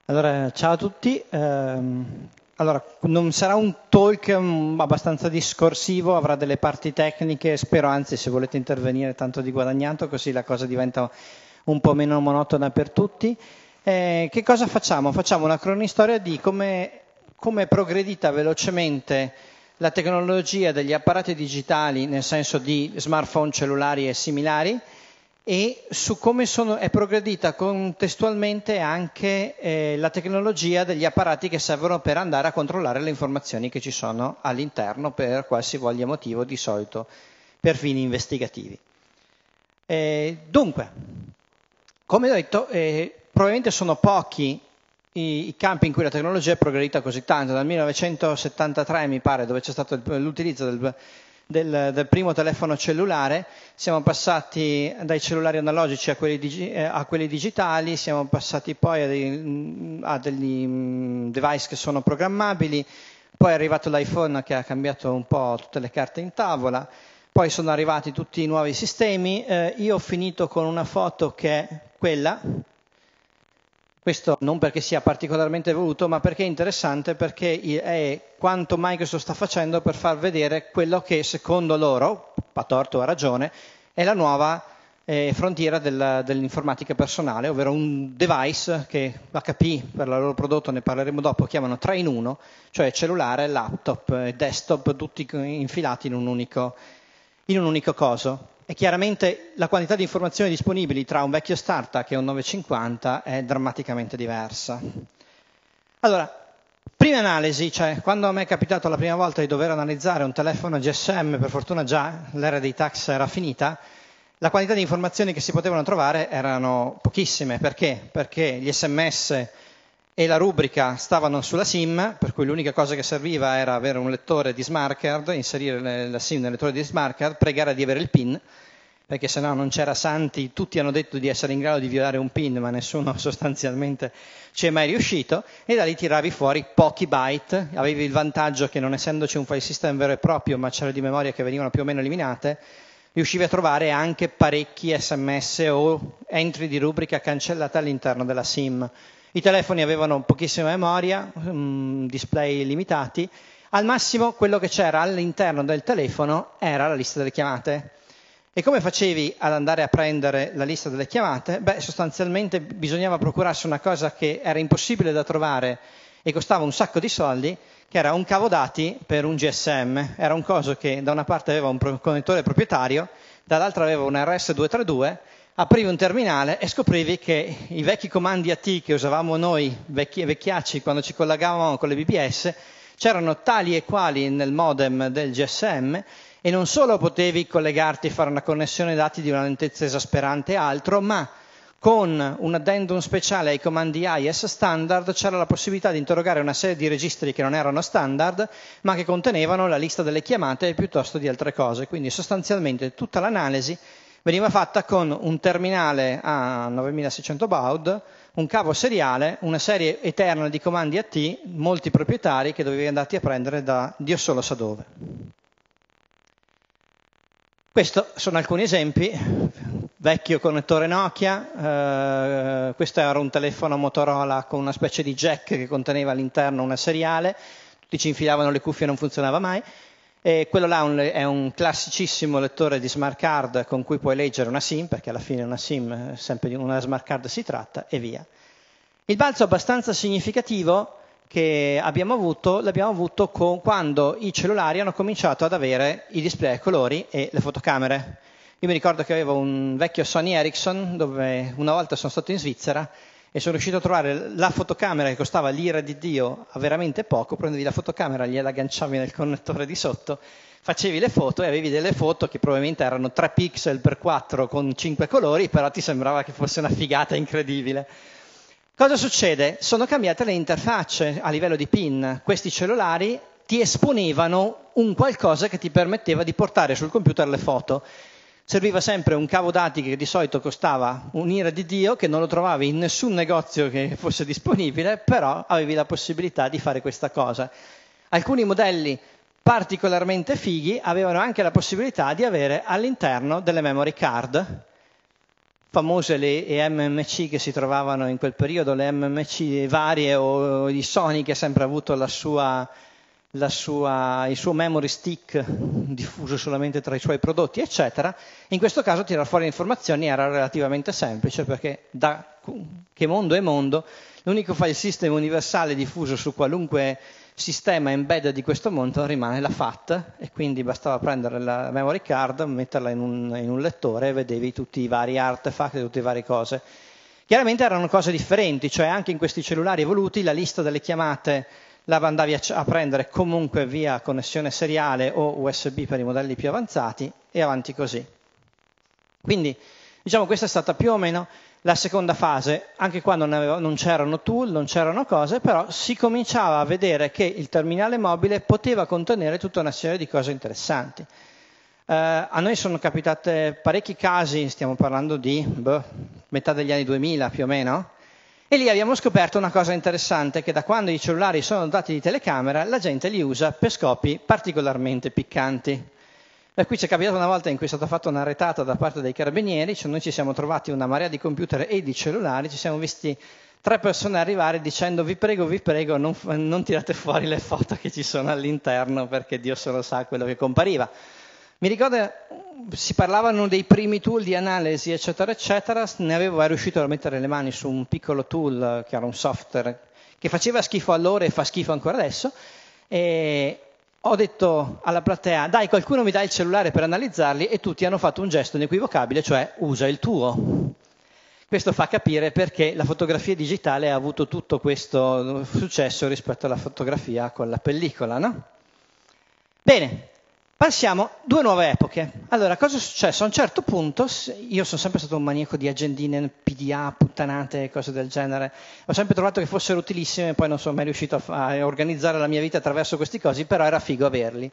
Allora, ciao a tutti. Allora, non sarà un talk abbastanza discorsivo, avrà delle parti tecniche, spero anzi se volete intervenire tanto di guadagnato, così la cosa diventa un po' meno monotona per tutti. Che cosa facciamo? Facciamo una cronistoria di come è progredita velocemente la tecnologia degli apparati digitali, nel senso di smartphone, cellulari e similari, e su come è progredita contestualmente anche la tecnologia degli apparati che servono per andare a controllare le informazioni che ci sono all'interno per qualsivoglia motivo, di solito per fini investigativi. Dunque, come ho detto, probabilmente sono pochi i campi in cui la tecnologia è progredita così tanto. Dal 1973 mi pare, dove c'è stato l'utilizzo del primo telefono cellulare, siamo passati dai cellulari analogici a quelli digitali, siamo passati poi a degli device che sono programmabili, poi è arrivato l'iPhone che ha cambiato un po' tutte le carte in tavola, poi sono arrivati tutti i nuovi sistemi. Io ho finito con una foto che è quella. Questo non perché sia particolarmente voluto, ma perché è interessante, perché è quanto Microsoft sta facendo per far vedere quello che secondo loro, a torto o a ragione, è la nuova frontiera dell'informatica personale, ovvero un device che HP, per il loro prodotto, ne parleremo dopo, chiamano 3 in 1, cioè cellulare, laptop e desktop tutti infilati in un unico coso. E chiaramente la quantità di informazioni disponibili tra un vecchio startup e un 950 è drammaticamente diversa. Allora, prima analisi, cioè quando a me è capitato la prima volta di dover analizzare un telefono GSM, per fortuna già l'era dei tax era finita, la quantità di informazioni che si potevano trovare erano pochissime. Perché? Perché gli SMS e la rubrica stavano sulla SIM, per cui l'unica cosa che serviva era avere un lettore di smart card, inserire la SIM nel lettore di smart card, pregare di avere il PIN, perché se no non c'era santi. Tutti hanno detto di essere in grado di violare un PIN, ma nessuno sostanzialmente ci è mai riuscito, e da lì tiravi fuori pochi byte. Avevi il vantaggio che, non essendoci un file system vero e proprio, ma celle di memoria che venivano più o meno eliminate, riuscivi a trovare anche parecchi SMS o entry di rubrica cancellate all'interno della SIM. I telefoni avevano pochissima memoria, display limitati. Al massimo quello che c'era all'interno del telefono era la lista delle chiamate. E come facevi ad andare a prendere la lista delle chiamate? Beh, sostanzialmente bisognava procurarsi una cosa che era impossibile da trovare e costava un sacco di soldi, che era un cavo dati per un GSM. Era un coso che da una parte aveva un connettore proprietario, dall'altra aveva un RS232, aprivi un terminale e scoprivi che i vecchi comandi AT che usavamo noi, vecchiacci, quando ci collegavamo con le BBS, c'erano tali e quali nel modem del GSM, e non solo potevi collegarti e fare una connessione dati di una lentezza esasperante e altro, ma con un addendum speciale ai comandi AES standard c'era la possibilità di interrogare una serie di registri che non erano standard, ma che contenevano la lista delle chiamate piuttosto di altre cose. Quindi sostanzialmente tutta l'analisi veniva fatta con un terminale a 9600 baud, un cavo seriale, una serie eterna di comandi AT, molti proprietari che dovevi andarti a prendere da Dio solo sa dove. Questi sono alcuni esempi. Vecchio connettore Nokia, questo era un telefono Motorola con una specie di jack che conteneva all'interno una seriale, tutti ci infilavano le cuffie e non funzionava mai. E quello là è un classicissimo lettore di smart card con cui puoi leggere una SIM, perché alla fine una SIM, sempre di una smart card si tratta, e via. Il balzo abbastanza significativo che l'abbiamo avuto quando i cellulari hanno cominciato ad avere i display a colori e le fotocamere. Io mi ricordo che avevo un vecchio Sony Ericsson, dove una volta sono stato in Svizzera e sono riuscito a trovare la fotocamera che costava l'ira di Dio a veramente poco. Prendevi la fotocamera, gliela agganciavi nel connettore di sotto, facevi le foto e avevi delle foto che probabilmente erano 3 pixel per 4 con 5 colori, però ti sembrava che fosse una figata incredibile. Cosa succede? Sono cambiate le interfacce a livello di PIN. Questi cellulari ti esponevano un qualcosa che ti permetteva di portare sul computer le foto. Serviva sempre un cavo dati che di solito costava un'ira di Dio, che non lo trovavi in nessun negozio che fosse disponibile, però avevi la possibilità di fare questa cosa. Alcuni modelli particolarmente fighi avevano anche la possibilità di avere all'interno delle memory card famose le MMC che si trovavano in quel periodo, le MMC varie o di Sony, che ha sempre avuto il suo memory stick diffuso solamente tra i suoi prodotti, eccetera. In questo caso tirare fuori le informazioni era relativamente semplice, perché da che mondo è mondo, l'unico file system universale diffuso su qualunque sistema embedded di questo mondo rimane la FAT, e quindi bastava prendere la memory card, metterla in un lettore e vedevi tutti i vari artefact e tutte le varie cose. Chiaramente erano cose differenti, cioè anche in questi cellulari evoluti la lista delle chiamate la andavi a prendere comunque via connessione seriale o USB per i modelli più avanzati, e avanti così. Quindi, diciamo, questa è stata più o meno la seconda fase. Anche qua non c'erano tool, non c'erano cose, però si cominciava a vedere che il terminale mobile poteva contenere tutta una serie di cose interessanti. A noi sono capitate parecchi casi, stiamo parlando di metà degli anni 2000 più o meno, e lì abbiamo scoperto una cosa interessante, che da quando i cellulari sono dotati di telecamera la gente li usa per scopi particolarmente piccanti. E qui ci è capitato una volta in cui è stata fatta una retata da parte dei carabinieri, cioè noi ci siamo trovati una marea di computer e di cellulari, ci siamo visti 3 persone arrivare dicendo vi prego, non tirate fuori le foto che ci sono all'interno, perché Dio solo sa quello che compariva. Mi ricordo, si parlavano dei primi tool di analisi, eccetera, eccetera, ero riuscito a mettere le mani su un piccolo tool, che era un software, che faceva schifo allora e fa schifo ancora adesso, e ho detto alla platea, dai, qualcuno mi dà il cellulare per analizzarli, e tutti hanno fatto un gesto inequivocabile, cioè usa il tuo. Questo fa capire perché la fotografia digitale ha avuto tutto questo successo rispetto alla fotografia con la pellicola, no? Bene, passiamo 2 nuove epoche. Allora, cosa è successo? A un certo punto, io sono sempre stato un maniaco di agendine, PDA, puttanate e cose del genere. Ho sempre trovato che fossero utilissime, poi non sono mai riuscito a organizzare la mia vita attraverso questi cosi, però era figo averli.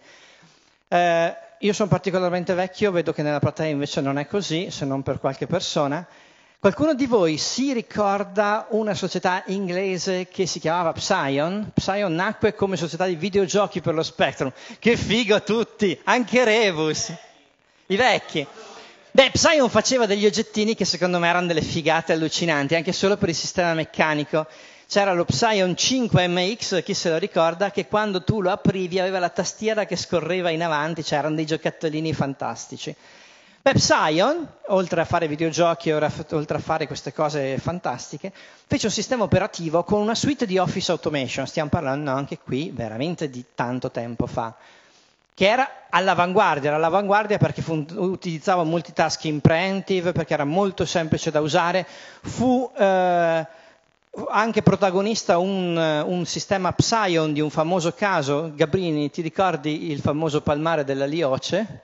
Io sono particolarmente vecchio, vedo che nella platea invece non è così, se non per qualche persona. Qualcuno di voi si ricorda una società inglese che si chiamava Psion? Psion nacque come società di videogiochi per lo Spectrum. Che figo tutti, anche Rebus, i vecchi. Beh, Psion faceva degli oggettini che secondo me erano delle figate allucinanti, anche solo per il sistema meccanico. C'era lo Psion 5 MX, chi se lo ricorda, che quando tu lo aprivi aveva la tastiera che scorreva in avanti, c'erano dei giocattolini fantastici. Beh, Psion, oltre a fare videogiochi, oltre a fare queste cose fantastiche, fece un sistema operativo con una suite di Office Automation, stiamo parlando anche qui veramente di tanto tempo fa, che era all'avanguardia perché utilizzava multitasking preemptive, perché era molto semplice da usare, fu anche protagonista un sistema Psion di un famoso caso. Gabrini, ti ricordi il famoso palmare della Lioce?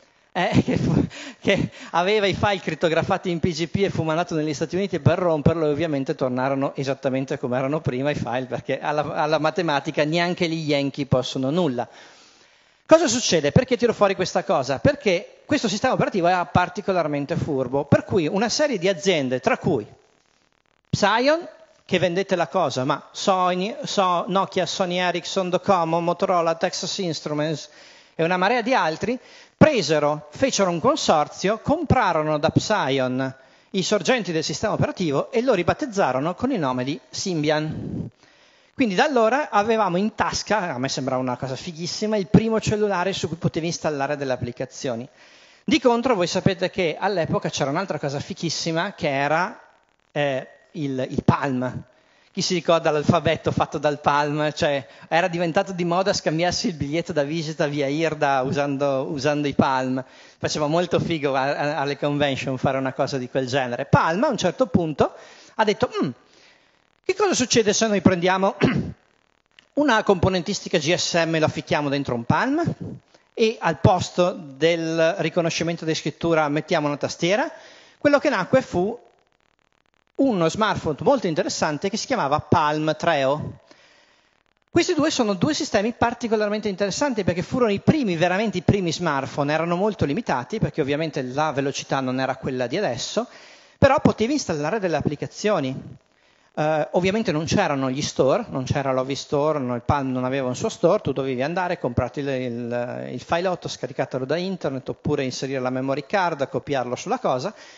Che aveva i file crittografati in PGP e fu mandato negli Stati Uniti per romperlo, e ovviamente tornarono esattamente come erano prima i file, perché alla matematica neanche gli Yankee possono nulla. Cosa succede? Perché tiro fuori questa cosa? Perché questo sistema operativo era particolarmente furbo, per cui una serie di aziende, tra cui Psion, che vendette la cosa, ma Nokia, Sony Ericsson, Docomo, Motorola, Texas Instruments e una marea di altri, fecero un consorzio, comprarono da Psion i sorgenti del sistema operativo e lo ribattezzarono con il nome di Symbian. Quindi da allora avevamo in tasca, a me sembrava una cosa fighissima, il primo cellulare su cui potevi installare delle applicazioni. Di contro voi sapete che all'epoca c'era un'altra cosa fighissima, che era il Palm. Chi si ricorda l'alfabeto fatto dal Palm? Cioè, era diventato di moda scambiarsi il biglietto da visita via IRDA usando i Palm. Faceva molto figo alle convention fare una cosa di quel genere. Palm a un certo punto ha detto, che cosa succede se noi prendiamo una componentistica GSM e la ficchiamo dentro un Palm e al posto del riconoscimento di scrittura mettiamo una tastiera? Quello che nacque fu uno smartphone molto interessante che si chiamava Palm Treo. Questi due sono 2 sistemi particolarmente interessanti, perché furono veramente i primi smartphone, erano molto limitati perché ovviamente la velocità non era quella di adesso, però potevi installare delle applicazioni. Ovviamente non c'erano gli store, non c'era l'Ovi Store, il Palm non aveva un suo store, tu dovevi andare, comprarti il fileotto, scaricatelo da internet, oppure inserire la memory card, copiarlo sulla cosa.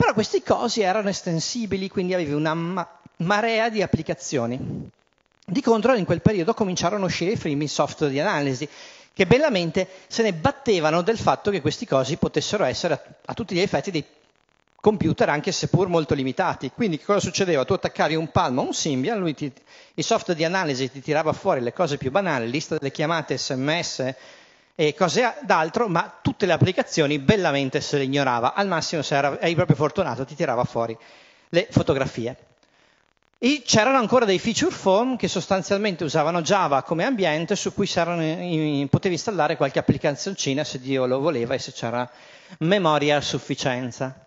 Però questi cosi erano estensibili, quindi avevi una marea di applicazioni. Di contro, in quel periodo cominciarono a uscire i primi software di analisi, che bellamente se ne battevano del fatto che questi cosi potessero essere a tutti gli effetti dei computer, anche seppur molto limitati. Quindi cosa succedeva? Tu attaccavi un Palm o un Symbian, il software di analisi ti tirava fuori le cose più banali, lista delle chiamate, SMS e cose d'altro, ma tutte le applicazioni bellamente se le ignorava. Al massimo, se eri proprio fortunato, ti tirava fuori le fotografie. E c'erano ancora dei feature phone che sostanzialmente usavano Java come ambiente, su cui potevi installare qualche applicazioncina se Dio lo voleva e se c'era memoria a sufficienza.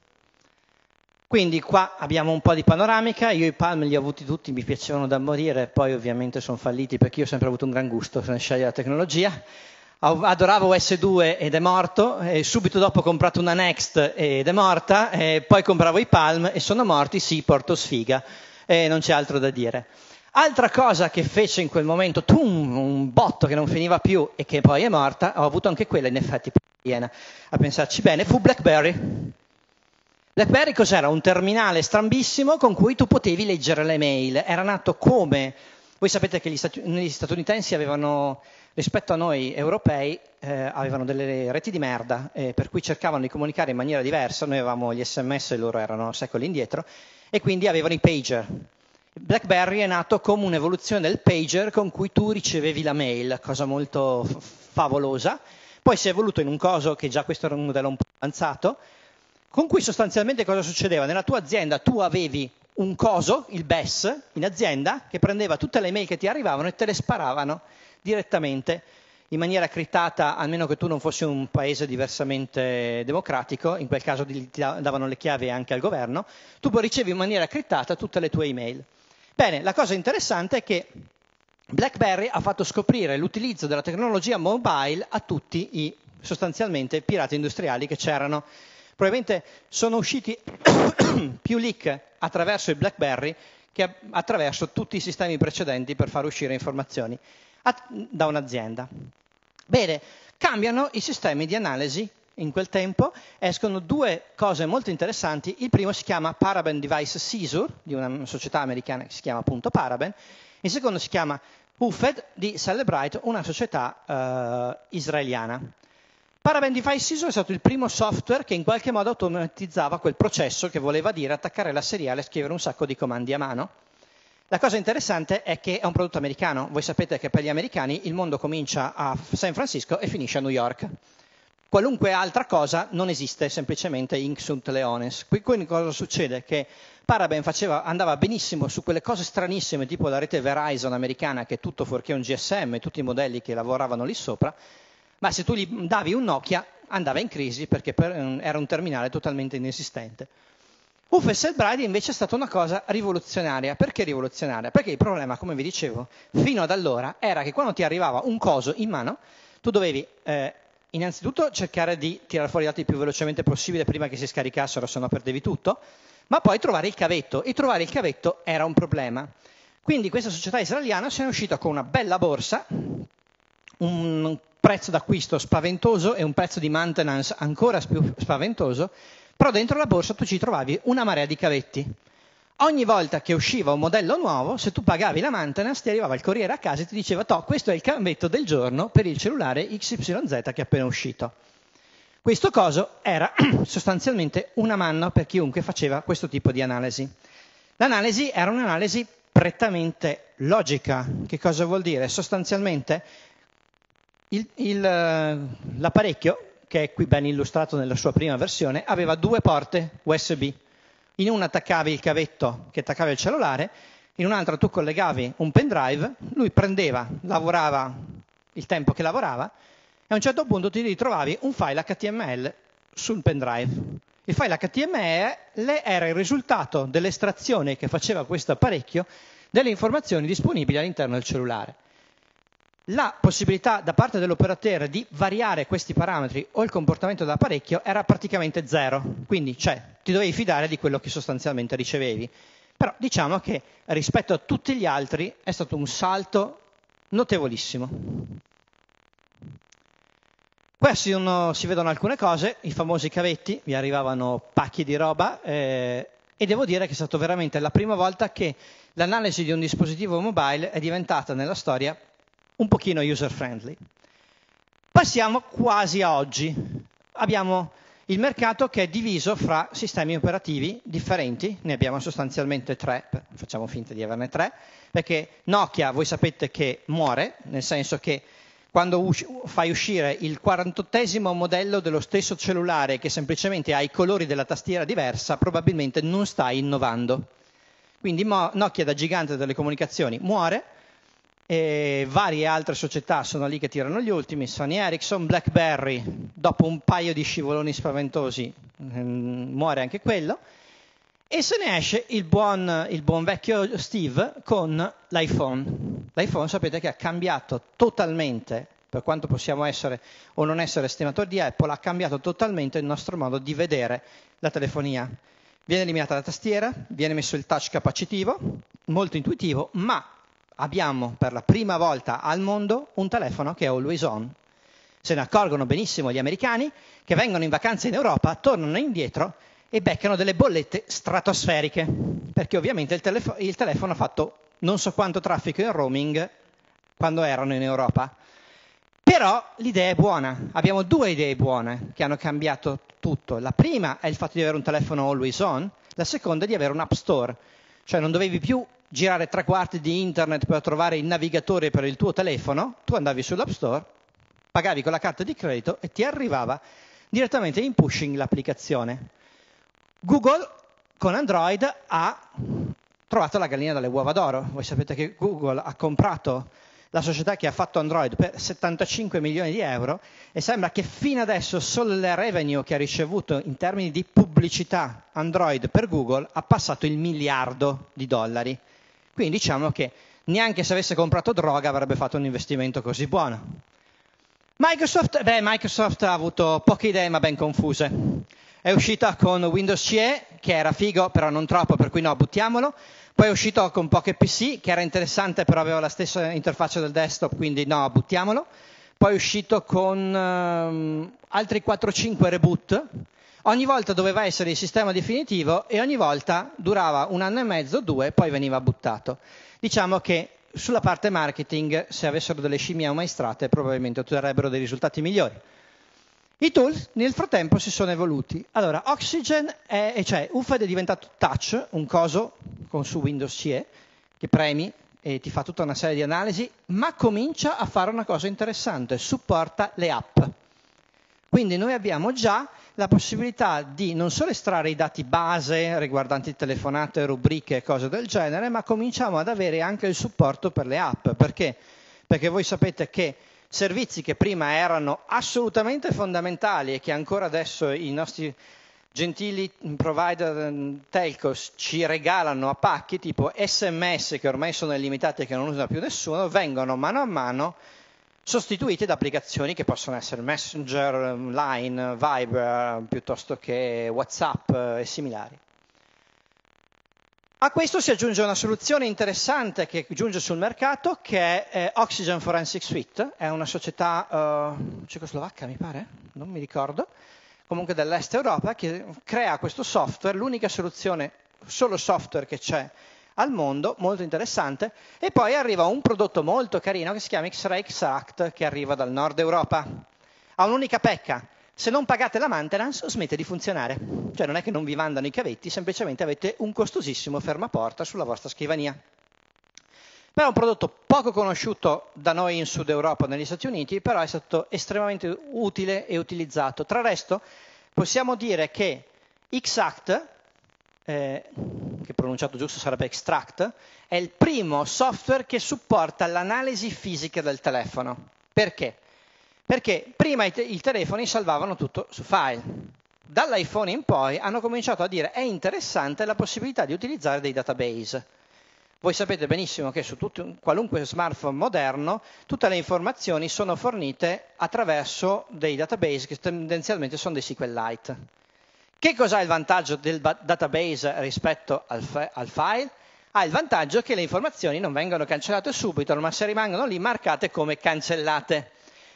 Quindi qua abbiamo un po' di panoramica, io i Palm li ho avuti tutti, mi piacevano da morire, poi ovviamente sono falliti perché io ho sempre avuto un gran gusto nel scegliere la tecnologia. Adoravo OS2 ed è morto, e subito dopo ho comprato una Next ed è morta, e poi compravo i Palm e sono morti, sì, porto sfiga, e non c'è altro da dire. Altra cosa che fece in quel momento, un botto che non finiva più e che poi è morta, ho avuto anche quella in effetti piena, a pensarci bene, fu BlackBerry. BlackBerry cos'era? Un terminale strambissimo con cui tu potevi leggere le mail. Era nato come... Voi sapete che gli statunitensi avevano, rispetto a noi europei, avevano delle reti di merda, per cui cercavano di comunicare in maniera diversa. Noi avevamo gli SMS e loro erano secoli indietro, e quindi avevano i pager. BlackBerry è nato come un'evoluzione del pager con cui tu ricevevi la mail, cosa molto favolosa. Poi si è evoluto in un coso, che già questo era un modello un po' avanzato, con cui sostanzialmente cosa succedeva? Nella tua azienda tu avevi un coso, il BES, in azienda, che prendeva tutte le mail che ti arrivavano e te le sparavano direttamente, in maniera criptata, almeno che tu non fossi un paese diversamente democratico, in quel caso ti davano le chiavi anche al governo, tu poi ricevi in maniera criptata tutte le tue email. Bene, la cosa interessante è che BlackBerry ha fatto scoprire l'utilizzo della tecnologia mobile a tutti i, sostanzialmente, pirati industriali che c'erano. Probabilmente sono usciti più leak attraverso il BlackBerry che attraverso tutti i sistemi precedenti per far uscire informazioni da un'azienda. Bene, cambiano i sistemi di analisi. In quel tempo escono due cose molto interessanti. Il primo si chiama Paraben Device Seizure, di una società americana che si chiama appunto Paraben. Il secondo si chiama UFED di Cellebrite, una società israeliana. Paraben Device Seizure è stato il primo software che in qualche modo automatizzava quel processo, che voleva dire attaccare la seriale e scrivere un sacco di comandi a mano. La cosa interessante è che è un prodotto americano. Voi sapete che per gli americani il mondo comincia a San Francisco e finisce a New York. Qualunque altra cosa non esiste, semplicemente Inc sunt leones. Quindi cosa succede? Che Paraben andava benissimo su quelle cose stranissime, tipo la rete Verizon americana, che è tutto fuorché un GSM, tutti i modelli che lavoravano lì sopra, ma se tu gli davi un Nokia andava in crisi perché era un terminale totalmente inesistente. UFED Cellebrite invece è stata una cosa rivoluzionaria. Perché rivoluzionaria? Perché il problema, come vi dicevo, fino ad allora era che quando ti arrivava un coso in mano, tu dovevi innanzitutto cercare di tirare fuori i dati il più velocemente possibile prima che si scaricassero, se no perdevi tutto, ma poi trovare il cavetto, e trovare il cavetto era un problema. Quindi questa società israeliana si è uscita con una bella borsa, un prezzo d'acquisto spaventoso e un prezzo di maintenance ancora più spaventoso, però dentro la borsa tu ci trovavi una marea di cavetti. Ogni volta che usciva un modello nuovo, se tu pagavi la maintenance, ti arrivava il corriere a casa e ti diceva: "Toh, questo è il cavetto del giorno per il cellulare XYZ che è appena uscito". Questo coso era sostanzialmente una manna per chiunque faceva questo tipo di analisi. L'analisi era un'analisi prettamente logica. Che cosa vuol dire? Sostanzialmente l'apparecchio, che è qui ben illustrato nella sua prima versione, aveva due porte USB. In una attaccavi il cavetto che attaccava il cellulare, in un'altra tu collegavi un pendrive, lui prendeva, lavorava il tempo che lavorava, e a un certo punto ti ritrovavi un file HTML sul pendrive. Il file HTML era il risultato dell'estrazione che faceva questo apparecchio delle informazioni disponibili all'interno del cellulare. La possibilità da parte dell'operatore di variare questi parametri o il comportamento dell'apparecchio era praticamente zero, quindi ti dovevi fidare di quello che sostanzialmente ricevevi. Però diciamo che rispetto a tutti gli altri è stato un salto notevolissimo. Qua si vedono alcune cose, i famosi cavetti, vi arrivavano pacchi di roba e devo dire che è stata veramente la prima volta che l'analisi di un dispositivo mobile è diventata nella storia un pochino user friendly. Passiamo quasi a oggi. Abbiamo il mercato che è diviso fra sistemi operativi differenti, ne abbiamo sostanzialmente 3, facciamo finta di averne 3, perché Nokia voi sapete che muore, nel senso che quando fai uscire il 48esimo modello dello stesso cellulare che semplicemente ha i colori della tastiera diversa, probabilmente non stai innovando. Quindi Nokia da gigante delle comunicazioni muore, e varie altre società sono lì che tirano gli ultimi, Sony Ericsson, BlackBerry, dopo un paio di scivoloni spaventosi muore anche quello, e se ne esce il buon vecchio Steve con l'iPhone. L'iPhone sapete che ha cambiato totalmente, per quanto possiamo essere o non essere estimatori di Apple, ha cambiato totalmente il nostro modo di vedere la telefonia. Viene eliminata la tastiera, viene messo il touch capacitivo, molto intuitivo, ma abbiamo per la prima volta al mondo un telefono che è always on. Se ne accorgono benissimo gli americani che vengono in vacanza in Europa, tornano indietro e beccano delle bollette stratosferiche, perché ovviamente il telefono ha fatto non so quanto traffico in roaming quando erano in Europa. Però l'idea è buona, abbiamo 2 idee buone che hanno cambiato tutto. La prima è il fatto di avere un telefono always on, la seconda è di avere un app store, cioè non dovevi più girare 3/4 di internet per trovare il navigatore per il tuo telefono, tu andavi sull'app store, pagavi con la carta di credito e ti arrivava direttamente in pushing l'applicazione. Google con Android ha trovato la gallina dalle uova d'oro. Voi sapete che Google ha comprato la società che ha fatto Android per 75 milioni di euro e sembra che fino adesso solo il revenue che ha ricevuto in termini di pubblicità Android per Google ha passato il $1 miliardo. Quindi diciamo che neanche se avesse comprato droga avrebbe fatto un investimento così buono. Microsoft ha avuto poche idee ma ben confuse. È uscita con Windows CE, che era figo, però non troppo, per cui no, buttiamolo. Poi è uscito con Pocket PC, che era interessante, però aveva la stessa interfaccia del desktop, quindi no, buttiamolo. Poi è uscito con altri 4-5 reboot. Ogni volta doveva essere il sistema definitivo e ogni volta durava 1 anno e mezzo, 2, poi veniva buttato. Diciamo che sulla parte marketing, se avessero delle scimmie ammaestrate, probabilmente otterrebbero dei risultati migliori. I tools nel frattempo si sono evoluti. Allora, Oxygen UFED è diventato touch, un coso con su Windows CE, che premi e ti fa tutta una serie di analisi, ma comincia a fare una cosa interessante, supporta le app. Quindi noi abbiamo già la possibilità di non solo estrarre i dati base riguardanti telefonate, rubriche e cose del genere, ma cominciamo ad avere anche il supporto per le app. Perché? Perché voi sapete che servizi che prima erano assolutamente fondamentali e che ancora adesso i nostri gentili provider telcos ci regalano a pacchi, tipo SMS che ormai sono illimitati e che non usa più nessuno, vengono mano a mano sostituiti da applicazioni che possono essere Messenger, Line, Viber, piuttosto che WhatsApp e similari. A questo si aggiunge una soluzione interessante che giunge sul mercato, che è Oxygen Forensic Suite, è una società cecoslovacca mi pare, non mi ricordo, comunque dell'est Europa, che crea questo software, l'unica soluzione, solo software che c'è al mondo, molto interessante, e poi arriva un prodotto molto carino che si chiama X-Ray Extract, che arriva dal nord Europa. Ha un'unica pecca: se non pagate la maintenance smette di funzionare, cioè non è che non vi mandano i cavetti, semplicemente avete un costosissimo fermaporta sulla vostra scrivania. Però è un prodotto poco conosciuto da noi in Sud Europa, negli Stati Uniti, però è stato estremamente utile e utilizzato. Tra resto possiamo dire che X-Act, che pronunciato giusto sarebbe Extract, è il primo software che supporta l'analisi fisica del telefono. Perché? Perché prima i telefoni salvavano tutto su file. Dall'iPhone in poi hanno cominciato a dire è interessante la possibilità di utilizzare dei database. Voi sapete benissimo che su qualunque smartphone moderno tutte le informazioni sono fornite attraverso dei database che tendenzialmente sono dei SQLite. Che cos'ha il vantaggio del database rispetto al file? Ha il vantaggio che le informazioni non vengono cancellate subito, ma se rimangono lì marcate come cancellate.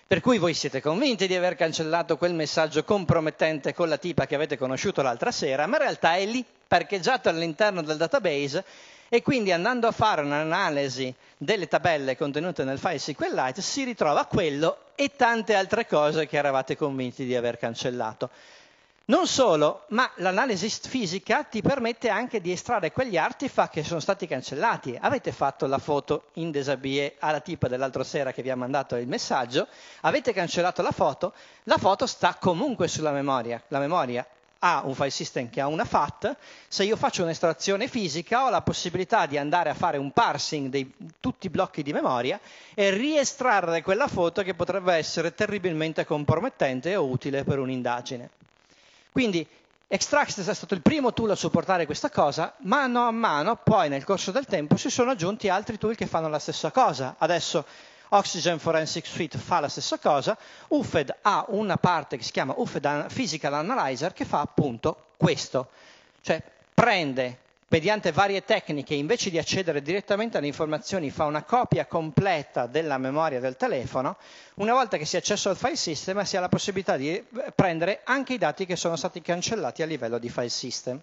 Per cui voi siete convinti di aver cancellato quel messaggio compromettente con la tipa che avete conosciuto l'altra sera, ma in realtà è lì parcheggiato all'interno del database e quindi andando a fare un'analisi delle tabelle contenute nel file SQLite si ritrova quello e tante altre cose che eravate convinti di aver cancellato. Non solo, ma l'analisi fisica ti permette anche di estrarre quegli artefact che sono stati cancellati. Avete fatto la foto in déshabillé alla tipa dell'altra sera che vi ha mandato il messaggio, avete cancellato la foto sta comunque sulla memoria. La memoria ha un file system che ha una FAT, se io faccio un'estrazione fisica ho la possibilità di andare a fare un parsing di tutti i blocchi di memoria e riestrarre quella foto che potrebbe essere terribilmente compromettente o utile per un'indagine. Quindi Extract è stato il primo tool a supportare questa cosa, mano a mano poi nel corso del tempo si sono aggiunti altri tool che fanno la stessa cosa. Adesso Oxygen Forensic Suite fa la stessa cosa, UFED ha una parte che si chiama UFED Physical Analyzer che fa appunto questo, cioè prende mediante varie tecniche invece di accedere direttamente alle informazioni fa una copia completa della memoria del telefono, una volta che si è accesso al file system si ha la possibilità di prendere anche i dati che sono stati cancellati a livello di file system.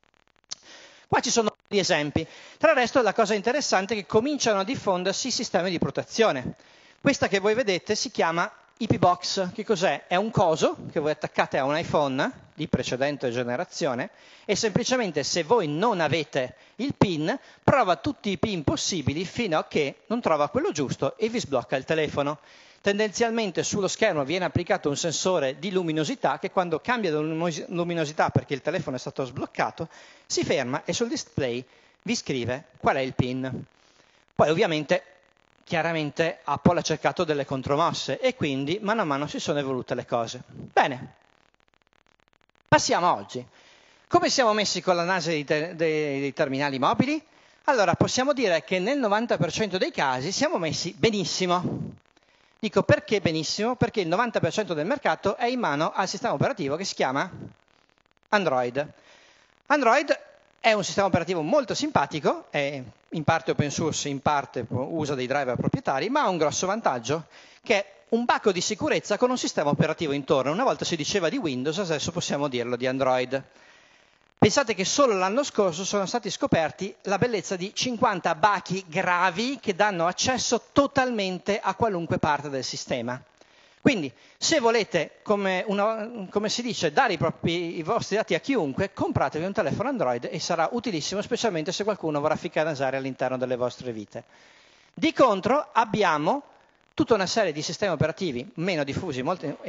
Qua ci sono degli esempi. Tra il resto la cosa interessante è che cominciano a diffondersi i sistemi di protezione. Questa che voi vedete si chiama IP Box. Che cos'è? È un coso che voi attaccate a un iPhone di precedente generazione e semplicemente se voi non avete il PIN prova tutti i PIN possibili fino a che non trova quello giusto e vi sblocca il telefono. Tendenzialmente sullo schermo viene applicato un sensore di luminosità che quando cambia luminosità perché il telefono è stato sbloccato si ferma e sul display vi scrive qual è il PIN. Poi ovviamente chiaramente Apple ha cercato delle contromosse e quindi mano a mano si sono evolute le cose. Bene, passiamo a oggi. Come siamo messi con l'analisi dei terminali mobili? Allora possiamo dire che nel 90% dei casi siamo messi benissimo. Dico perché benissimo? Perché il 90% del mercato è in mano al sistema operativo che si chiama Android. Android è un sistema operativo molto simpatico, è in parte open source, in parte usa dei driver proprietari, ma ha un grosso vantaggio che è un pacco di sicurezza con un sistema operativo intorno. Una volta si diceva di Windows, adesso possiamo dirlo di Android. Pensate che solo l'anno scorso sono stati scoperti la bellezza di 50 bachi gravi che danno accesso totalmente a qualunque parte del sistema. Quindi, se volete, come si dice, dare i vostri dati a chiunque, compratevi un telefono Android e sarà utilissimo, specialmente se qualcuno vorrà ficcanasare all'interno delle vostre vite. Di contro, abbiamo tutta una serie di sistemi operativi meno diffusi,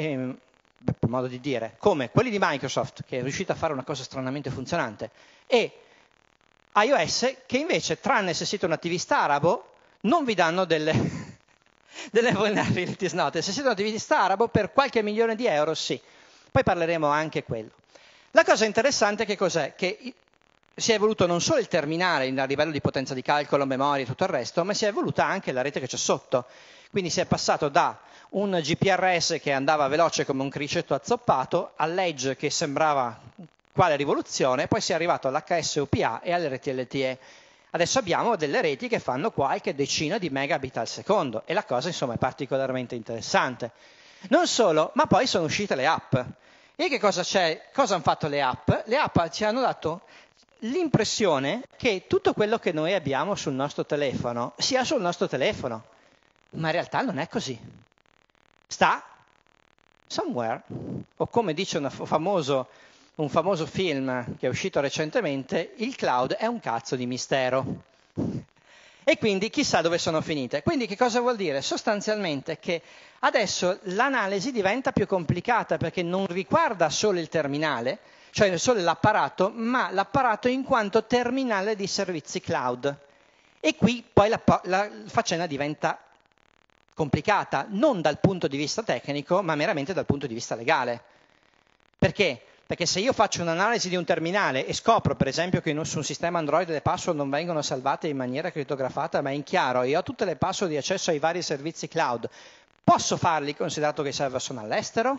per modo di dire, come quelli di Microsoft, che è riuscito a fare una cosa stranamente funzionante, e iOS, che invece, tranne se siete un attivista arabo, non vi danno delle vulnerabilities note. Se siete un attivista arabo, per qualche milione di euro, sì. Poi parleremo anche quello. La cosa interessante che cos'è? Che si è evoluto non solo il terminale a livello di potenza di calcolo, memoria e tutto il resto, ma si è evoluta anche la rete che c'è sotto. Quindi si è passato da un GPRS che andava veloce come un cricetto azzoppato, all'Edge che sembrava quale rivoluzione, poi si è arrivato all'HSUPA e alle reti LTE. Adesso abbiamo delle reti che fanno qualche decina di megabit al secondo e la cosa insomma è particolarmente interessante. Non solo, ma poi sono uscite le app. E che cosa c'è? Cosa hanno fatto le app? Le app ci hanno dato l'impressione che tutto quello che noi abbiamo sul nostro telefono sia sul nostro telefono, ma in realtà non è così. Sta somewhere, o come dice un famoso film che è uscito recentemente, il cloud è un cazzo di mistero. E quindi chissà dove sono finite. Quindi che cosa vuol dire? Sostanzialmente che adesso l'analisi diventa più complicata perché non riguarda solo il terminale, cioè solo l'apparato, ma l'apparato in quanto terminale di servizi cloud. E qui poi la faccenda diventa complicata, non dal punto di vista tecnico, ma meramente dal punto di vista legale. Perché? Perché se io faccio un'analisi di un terminale e scopro, per esempio, che su un sistema Android le password non vengono salvate in maniera crittografata, ma in chiaro, e ho tutte le password di accesso ai vari servizi cloud, posso farli considerato che i server sono all'estero?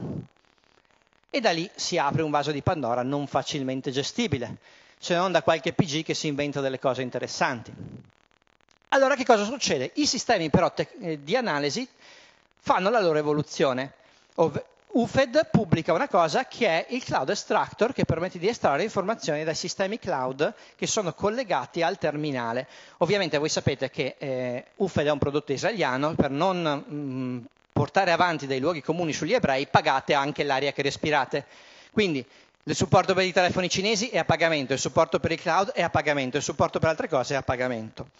E da lì si apre un vaso di Pandora non facilmente gestibile, se non da qualche PG che si inventa delle cose interessanti. Allora che cosa succede? I sistemi però di analisi fanno la loro evoluzione. UFED pubblica una cosa che è il Cloud Extractor, che permette di estrarre informazioni dai sistemi cloud che sono collegati al terminale. Ovviamente voi sapete che UFED è un prodotto israeliano, per non portare avanti dei luoghi comuni sugli ebrei pagate anche l'aria che respirate. Quindi il supporto per i telefoni cinesi è a pagamento, il supporto per il cloud è a pagamento, il supporto per altre cose è a pagamento.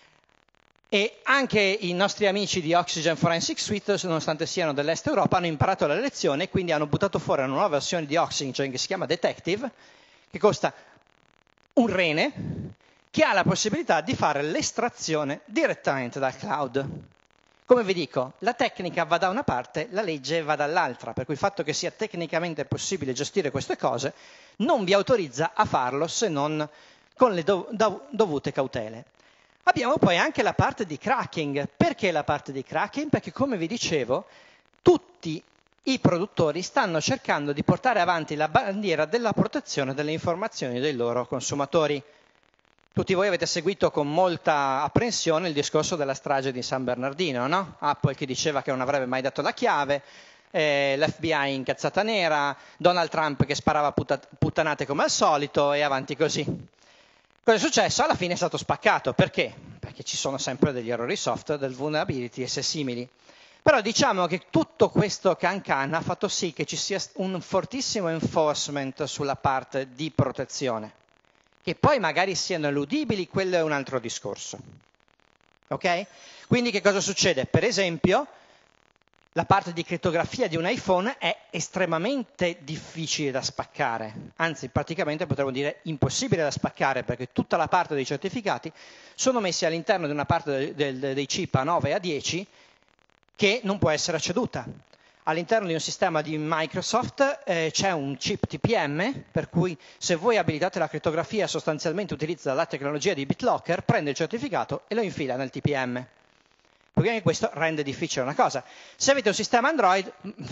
E anche i nostri amici di Oxygen Forensic Suite, nonostante siano dell'Est Europa, hanno imparato la lezione e quindi hanno buttato fuori una nuova versione di Oxygen che si chiama Detective, che costa un rene, che ha la possibilità di fare l'estrazione direttamente dal cloud. Come vi dico, la tecnica va da una parte, la legge va dall'altra, per cui il fatto che sia tecnicamente possibile gestire queste cose non vi autorizza a farlo se non con le dovute cautele. Abbiamo poi anche la parte di cracking. Perché la parte di cracking? Perché, come vi dicevo, tutti i produttori stanno cercando di portare avanti la bandiera della protezione delle informazioni dei loro consumatori. Tutti voi avete seguito con molta apprensione il discorso della strage di San Bernardino, no? Apple che diceva che non avrebbe mai dato la chiave, l'FBI incazzata nera, Donald Trump che sparava puttanate come al solito e avanti così. Cosa è successo? Alla fine è stato spaccato. Perché? Perché ci sono sempre degli errori software, del vulnerability e se simili. Però diciamo che tutto questo can ha fatto sì che ci sia un fortissimo enforcement sulla parte di protezione. Che poi magari siano eludibili, quello è un altro discorso. Ok? Quindi che cosa succede? Per esempio, la parte di crittografia di un iPhone è estremamente difficile da spaccare, anzi praticamente potremmo dire impossibile da spaccare, perché tutta la parte dei certificati sono messi all'interno di una parte dei chip A9 e A10 che non può essere acceduta. All'interno di un sistema di Microsoft c'è un chip TPM, per cui se voi abilitate la crittografia sostanzialmente utilizza la tecnologia di BitLocker, prende il certificato e lo infila nel TPM. Perché anche questo rende difficile una cosa. Se avete un sistema Android,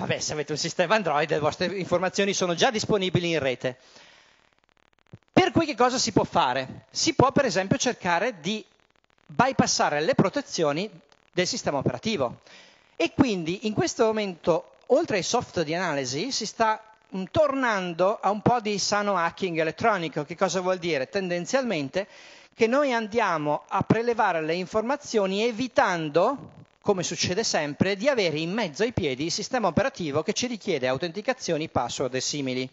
le vostre informazioni sono già disponibili in rete. Per cui che cosa si può fare? Si può per esempio cercare di bypassare le protezioni del sistema operativo. E quindi in questo momento, oltre ai software di analisi, si sta tornando a un po' di sano hacking elettronico. Che cosa vuol dire? Tendenzialmente che noi andiamo a prelevare le informazioni evitando, come succede sempre, di avere in mezzo ai piedi il sistema operativo che ci richiede autenticazioni, password e simili.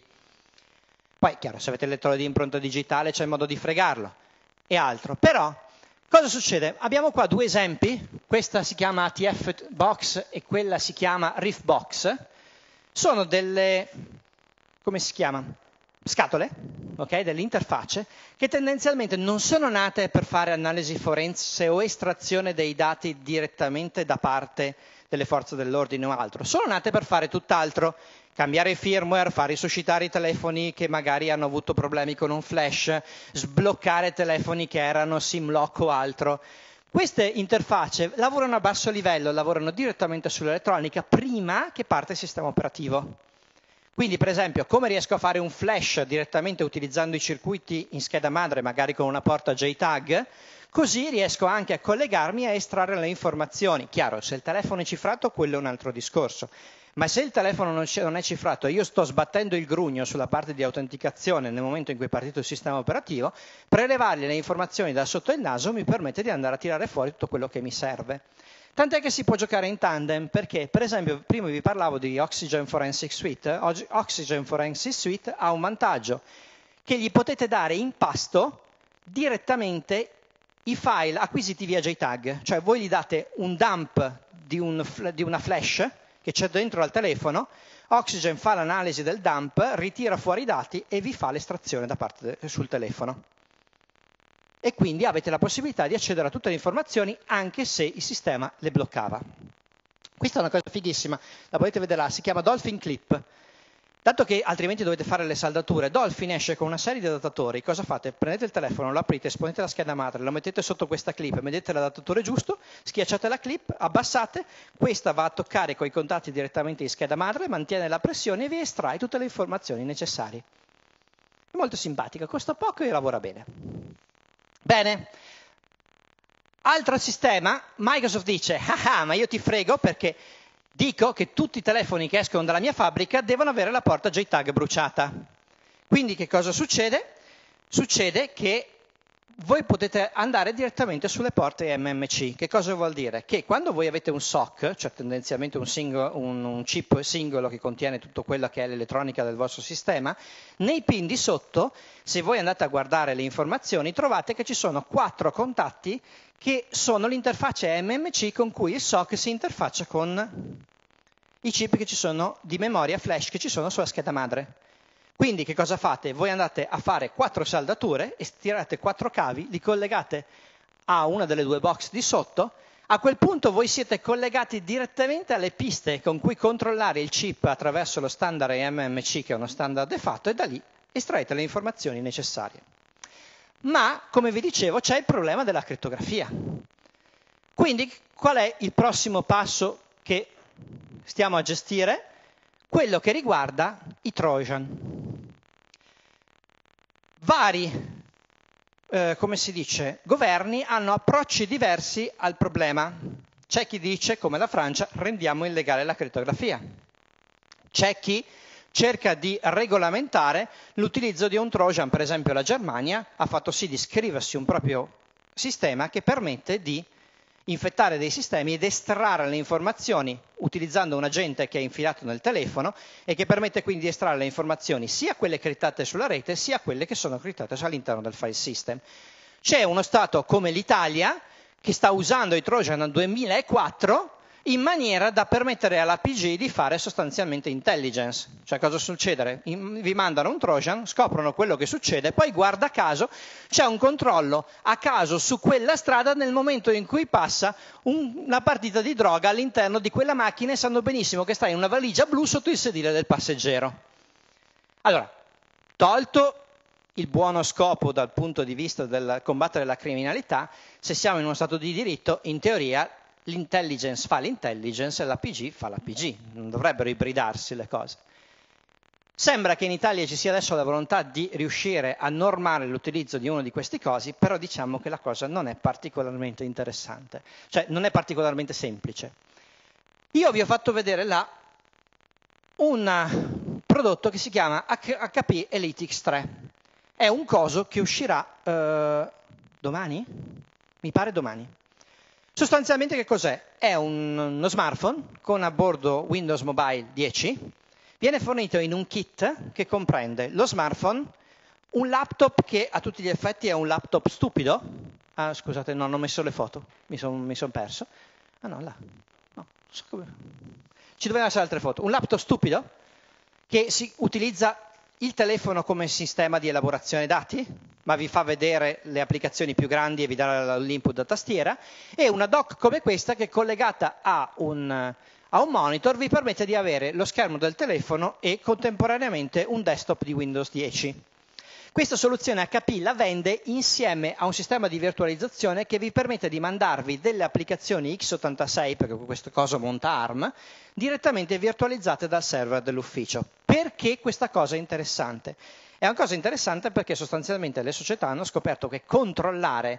Poi, chiaro, se avete il lettore di impronta digitale c'è il modo di fregarlo e altro. Però, cosa succede? Abbiamo qua due esempi, questa si chiama ATF Box e quella si chiama Reef Box. Sono delle, come si chiama? Scatole, okay, delle interfacce, che tendenzialmente non sono nate per fare analisi forense o estrazione dei dati direttamente da parte delle forze dell'ordine o altro, sono nate per fare tutt'altro. Cambiare il firmware, far risuscitare i telefoni che magari hanno avuto problemi con un flash, sbloccare telefoni che erano SIM lock o altro. Queste interfacce lavorano a basso livello, lavorano direttamente sull'elettronica prima che parte il sistema operativo. Quindi, per esempio, come riesco a fare un flash direttamente utilizzando i circuiti in scheda madre, magari con una porta JTAG, così riesco anche a collegarmi e a estrarre le informazioni. Chiaro, se il telefono è cifrato, quello è un altro discorso. Ma se il telefono non è cifrato e io sto sbattendo il grugno sulla parte di autenticazione nel momento in cui è partito il sistema operativo, prelevargli le informazioni da sotto il naso mi permette di andare a tirare fuori tutto quello che mi serve. Tant'è che si può giocare in tandem perché, per esempio, prima vi parlavo di Oxygen Forensic Suite. Oxygen Forensic Suite ha un vantaggio, che gli potete dare in pasto direttamente i file acquisiti via JTAG. Cioè voi gli date un dump di una flash che c'è dentro al telefono, Oxygen fa l'analisi del dump, ritira fuori i dati e vi fa l'estrazione da parte sul telefono. E quindi avete la possibilità di accedere a tutte le informazioni anche se il sistema le bloccava. Questa è una cosa fighissima, la potete vedere là, si chiama Dolphin Clip. Dato che altrimenti dovete fare le saldature, Dolphin esce con una serie di adattatori. Cosa fate? Prendete il telefono, lo aprite, esponete la scheda madre, lo mettete sotto questa clip, mettete l'adattatore giusto, schiacciate la clip, abbassate, questa va a toccare coi contatti direttamente in scheda madre, mantiene la pressione e vi estrae tutte le informazioni necessarie. È molto simpatica, costa poco e lavora bene. Bene. Altro sistema, Microsoft dice, ma io ti frego perché dico che tutti i telefoni che escono dalla mia fabbrica devono avere la porta JTAG bruciata. Quindi che cosa succede? Succede che voi potete andare direttamente sulle porte MMC. Che cosa vuol dire? Che quando voi avete un SoC, cioè tendenzialmente un chip singolo che contiene tutto quello che è l'elettronica del vostro sistema, nei pin di sotto, se voi andate a guardare le informazioni, trovate che ci sono 4 contatti che sono l'interfaccia MMC con cui il SoC si interfaccia con i chip che ci sono di memoria flash che ci sono sulla scheda madre. Quindi che cosa fate? Voi andate a fare 4 saldature e tirate 4 cavi, li collegate a una delle 2 box di sotto. A quel punto voi siete collegati direttamente alle piste con cui controllare il chip attraverso lo standard MMC, che è uno standard de fatto, e da lì estraete le informazioni necessarie. Ma, come vi dicevo, c'è il problema della crittografia. Quindi qual è il prossimo passo che stiamo a gestire? Quello che riguarda i Trojan. Vari, come si dice, governi hanno approcci diversi al problema. C'è chi dice, come la Francia, rendiamo illegale la crittografia. C'è chi cerca di regolamentare l'utilizzo di un Trojan, per esempio la Germania ha fatto sì di scriversi un proprio sistema che permette di infettare dei sistemi ed estrarre le informazioni utilizzando un agente che è infilato nel telefono e che permette quindi di estrarre le informazioni sia quelle criptate sulla rete sia quelle che sono criptate all'interno del file system. C'è uno Stato come l'Italia che sta usando i Trojan nel 2004 in maniera da permettere all'APG di fare sostanzialmente intelligence. Cioè cosa succede? Vi mandano un Trojan, scoprono quello che succede, poi guarda caso c'è un controllo a caso su quella strada nel momento in cui passa una partita di droga all'interno di quella macchina e sanno benissimo che sta in una valigia blu sotto il sedile del passeggero. Allora, tolto il buono scopo dal punto di vista del combattere la criminalità, se siamo in uno Stato di diritto, in teoria l'intelligence fa l'intelligence e l'APG fa l'APG, non dovrebbero ibridarsi le cose. Sembra che in Italia ci sia adesso la volontà di riuscire a normare l'utilizzo di uno di questi cosi, però diciamo che la cosa non è particolarmente interessante, cioè non è particolarmente semplice. Io vi ho fatto vedere là un prodotto che si chiama HP Elitix 3. È un coso che uscirà domani? Mi pare domani. Sostanzialmente che cos'è? È uno smartphone con a bordo Windows Mobile 10, viene fornito in un kit che comprende lo smartphone, un laptop che a tutti gli effetti è un laptop stupido. Ah, scusate, no, non ho messo le foto, mi son perso. Ah no, là. No, ci dovevano essere altre foto. Un laptop stupido che si utilizza il telefono come sistema di elaborazione dati, ma vi fa vedere le applicazioni più grandi e vi dà l'input da tastiera, e una dock come questa che collegata a un monitor vi permette di avere lo schermo del telefono e contemporaneamente un desktop di Windows 10. Questa soluzione HP la vende insieme a un sistema di virtualizzazione che vi permette di mandarvi delle applicazioni x86, perché questo coso monta ARM, direttamente virtualizzate dal server dell'ufficio. Perché questa cosa è interessante? È una cosa interessante perché sostanzialmente le società hanno scoperto che controllare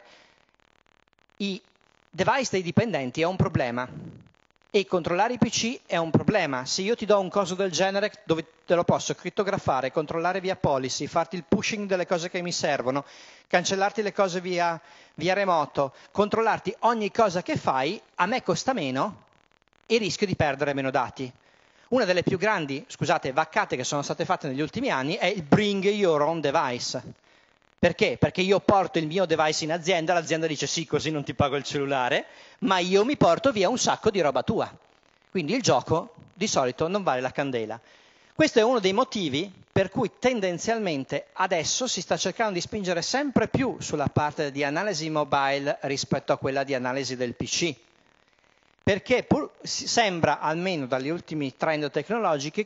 i device dei dipendenti è un problema e controllare i PC è un problema. Se io ti do un coso del genere dove te lo posso crittografare, controllare via policy, farti il pushing delle cose che mi servono, cancellarti le cose via remoto, controllarti ogni cosa che fai, a me costa meno e rischio di perdere meno dati. Una delle più grandi, vaccate che sono state fatte negli ultimi anni è il bring your own device. Perché? Perché io porto il mio device in azienda, l'azienda dice sì, così non ti pago il cellulare, ma io mi porto via un sacco di roba tua. Quindi il gioco di solito non vale la candela. Questo è uno dei motivi per cui tendenzialmente adesso si sta cercando di spingere sempre più sulla parte di analisi mobile rispetto a quella di analisi del PC. Perché sembra, almeno dagli ultimi trend tecnologici,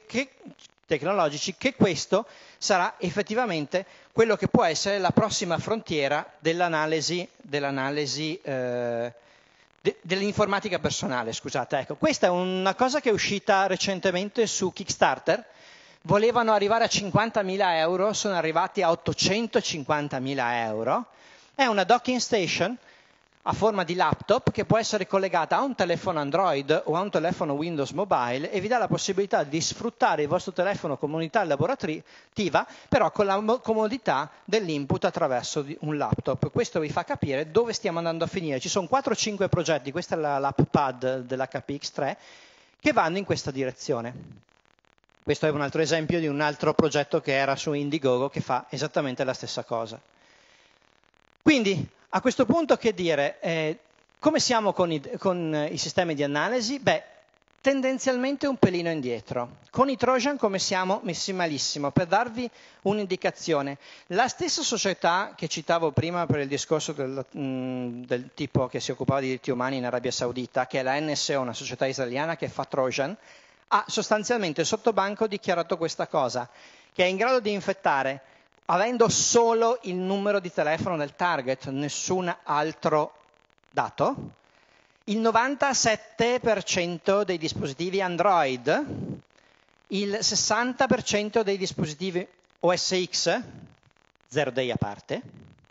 che questo sarà effettivamente quello che può essere la prossima frontiera dell'informatica personale. Scusate, ecco. Questa è una cosa che è uscita recentemente su Kickstarter. Volevano arrivare a 50.000 euro, sono arrivati a 850.000 euro. È una docking station a forma di laptop che può essere collegata a un telefono Android o a un telefono Windows Mobile e vi dà la possibilità di sfruttare il vostro telefono come unità lavorativa, però con la comodità dell'input attraverso un laptop. Questo vi fa capire dove stiamo andando a finire. Ci sono 4-5 progetti, questa è l'app pad dell'HPX3, che vanno in questa direzione. Questo è un altro esempio di un altro progetto che era su Indiegogo che fa esattamente la stessa cosa. Quindi, a questo punto che dire? Come siamo con i sistemi di analisi? Beh, tendenzialmente un pelino indietro. Con i Trojan come siamo? Messi malissimo. Per darvi un'indicazione, la stessa società che citavo prima per il discorso del tipo che si occupava di diritti umani in Arabia Saudita, che è la NSO, una società israeliana che fa Trojan, ha sostanzialmente sotto banco dichiarato questa cosa, che è in grado di infettare, avendo solo il numero di telefono del target, nessun altro dato, il 97% dei dispositivi Android, il 60% dei dispositivi OS X, 0 day a parte,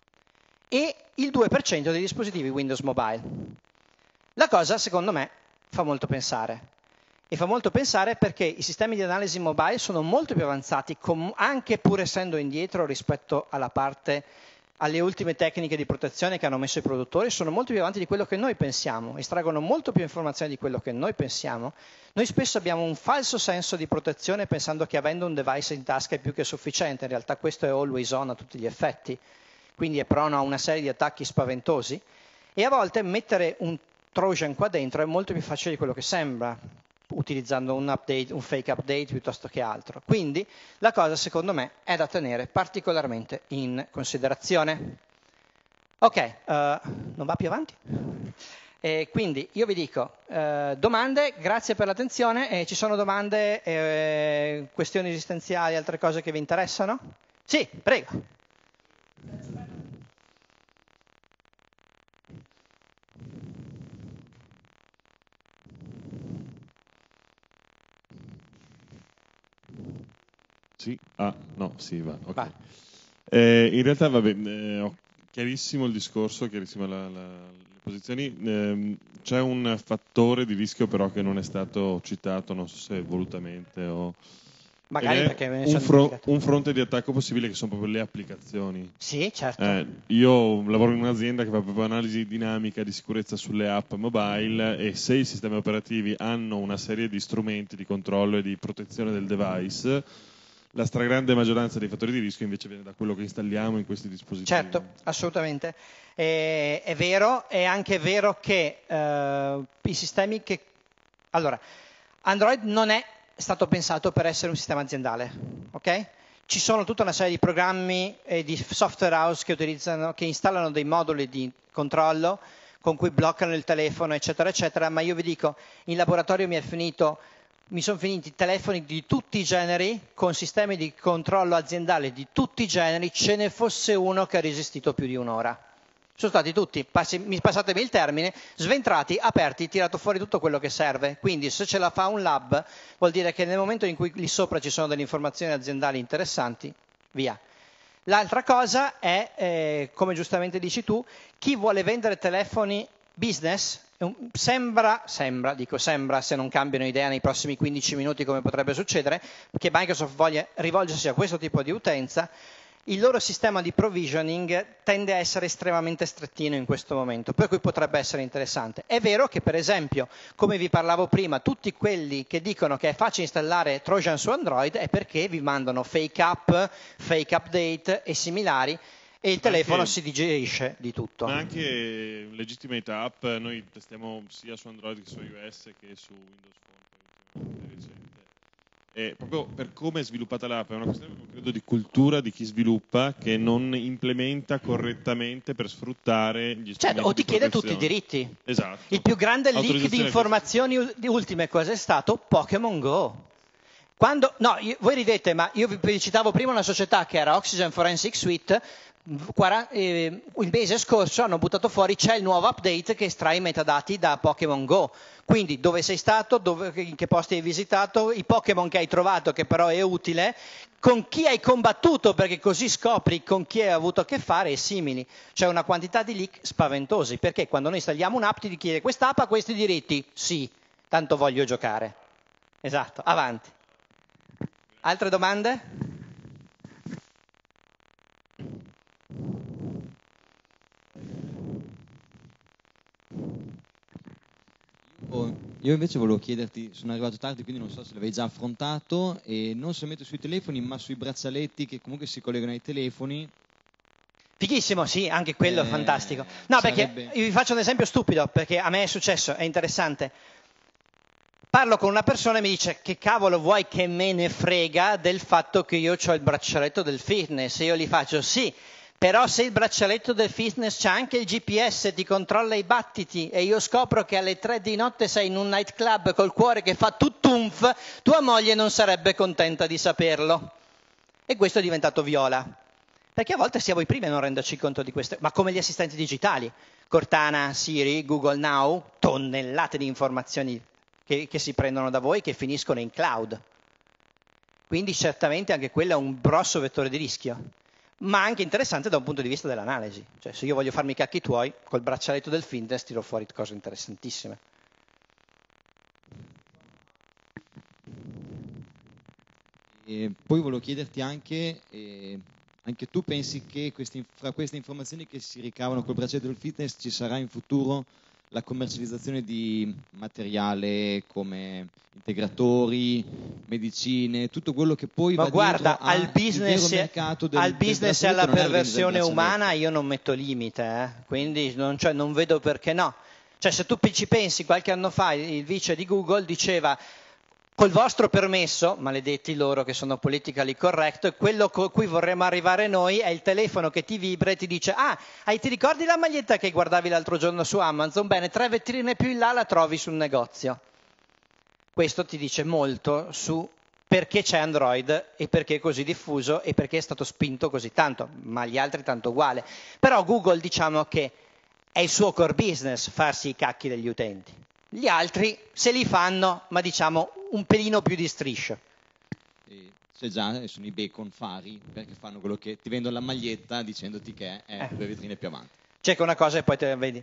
e il 2% dei dispositivi Windows Mobile. La cosa, secondo me, fa molto pensare. E fa molto pensare perché i sistemi di analisi mobile sono molto più avanzati, anche pur essendo indietro rispetto alle ultime tecniche di protezione che hanno messo i produttori, sono molto più avanti di quello che noi pensiamo, estraggono molto più informazioni di quello che noi pensiamo. Noi spesso abbiamo un falso senso di protezione pensando che avendo un device in tasca è più che sufficiente, in realtà questo è always on a tutti gli effetti, quindi è prono a una serie di attacchi spaventosi e a volte mettere un Trojan qua dentro è molto più facile di quello che sembra, utilizzando un fake update piuttosto che altro. Quindi la cosa secondo me è da tenere particolarmente in considerazione. Ok, non va più avanti? Quindi io vi dico domande, grazie per l'attenzione. Ci sono domande, questioni esistenziali, altre cose che vi interessano? Sì, prego. Sì? Ah, no, sì, va. Ok. Va. In realtà, vabbè, ho chiarissimo il discorso, chiarissime le posizioni. C'è un fattore di rischio però che non è stato citato, non so se volutamente o... Magari perché me ne sono un fronte di attacco possibile che sono proprio le applicazioni. Sì, certo. Io lavoro in un'azienda che fa proprio analisi dinamica di sicurezza sulle app mobile e se i sistemi operativi hanno una serie di strumenti di controllo e di protezione del device, la stragrande maggioranza dei fattori di rischio invece viene da quello che installiamo in questi dispositivi. Certo, assolutamente. È vero, è anche vero che i sistemi che... Allora, Android non è stato pensato per essere un sistema aziendale, ok? Ci sono tutta una serie di programmi e di software house che installano dei moduli di controllo con cui bloccano il telefono, eccetera, eccetera, ma io vi dico, in laboratorio mi sono finiti telefoni di tutti i generi, con sistemi di controllo aziendale di tutti i generi, ce ne fosse uno che ha resistito più di un'ora. Sono stati tutti, passatemi il termine, sventrati, aperti, tirato fuori tutto quello che serve. Quindi se ce la fa un lab, vuol dire che nel momento in cui lì sopra ci sono delle informazioni aziendali interessanti, via. L'altra cosa è, come giustamente dici tu, chi vuole vendere telefoni business, sembra se non cambiano idea nei prossimi 15 minuti come potrebbe succedere, che Microsoft voglia rivolgersi a questo tipo di utenza, il loro sistema di provisioning tende a essere estremamente strettino in questo momento, per cui potrebbe essere interessante. È vero che per esempio, come vi parlavo prima, tutti quelli che dicono che è facile installare Trojan su Android è perché vi mandano fake app, fake update e similari, e il telefono si digerisce di tutto. Ma anche Legitimate App, noi testiamo sia su Android che su iOS che su Windows Phone recente. E proprio per come è sviluppata l'app è una questione, credo, di cultura di chi sviluppa che non implementa correttamente per sfruttare gli strumenti. Certo, o ti chiede tutti i diritti. Esatto. Il più grande leak di informazioni di ultime cose è stato Pokémon Go. Voi ridete, ma io vi citavo prima una società che era Oxygen Forensic Suite, il mese scorso hanno buttato fuori, c'è il nuovo update che estrae i metadati da Pokémon Go, quindi dove sei stato, in che posti hai visitato, i Pokémon che hai trovato, che però è utile, con chi hai combattuto, perché così scopri con chi hai avuto a che fare e simili. C'è una quantità di leak spaventosi, perché quando noi installiamo un'app ti chiede: quest'app ha questi diritti? Sì, tanto voglio giocare. Esatto, avanti. Altre domande? Io invece volevo chiederti, sono arrivato tardi quindi non so se l'avevi già affrontato, e non solamente sui telefoni ma sui braccialetti che comunque si collegano ai telefoni. Fighissimo, sì, anche quello è fantastico. No, perché vi faccio un esempio stupido, perché a me è successo, è interessante. Parlo con una persona e mi dice: che cavolo vuoi che me ne frega del fatto che io ho il braccialetto del fitness? E io gli faccio: sì, però se il braccialetto del fitness c'ha anche il GPS, ti controlla i battiti, e io scopro che alle 3 di notte sei in un nightclub col cuore che fa tuttunf, tua moglie non sarebbe contenta di saperlo. E questo è diventato viola. Perché a volte siamo i primi a non renderci conto di queste, ma come gli assistenti digitali, Cortana, Siri, Google Now, tonnellate di informazioni che si prendono da voi, che finiscono in cloud. Quindi certamente anche quello è un grosso vettore di rischio, ma anche interessante da un punto di vista dell'analisi. Cioè, se io voglio farmi i cacchi tuoi, col braccialetto del fitness tiro fuori cose interessantissime. E poi volevo chiederti anche tu pensi che fra queste informazioni che si ricavano col braccialetto del fitness ci sarà in futuro la commercializzazione di materiale come integratori, medicine, tutto quello che poi va guarda, al business e alla perversione umana io non metto limite, quindi non vedo perché no. Cioè, se tu ci pensi, qualche anno fa il vice di Google diceva: col vostro permesso, maledetti loro che sono politically correct, quello con cui vorremmo arrivare noi è il telefono che ti vibra e ti dice: ti ricordi la maglietta che guardavi l'altro giorno su Amazon? Bene, 3 vetrine più in là la trovi sul negozio. Questo ti dice molto su perché c'è Android e perché è così diffuso e perché è stato spinto così tanto, ma gli altri tanto uguale. Però Google, diciamo che è il suo core business farsi i cacchi degli utenti. Gli altri se li fanno, ma diciamo un pelino più di striscio. C'è già, sono i bacon fari, perché fanno quello che ti vendono la maglietta dicendoti che è 2 vetrine più avanti. Cerca una cosa e poi te la vedi.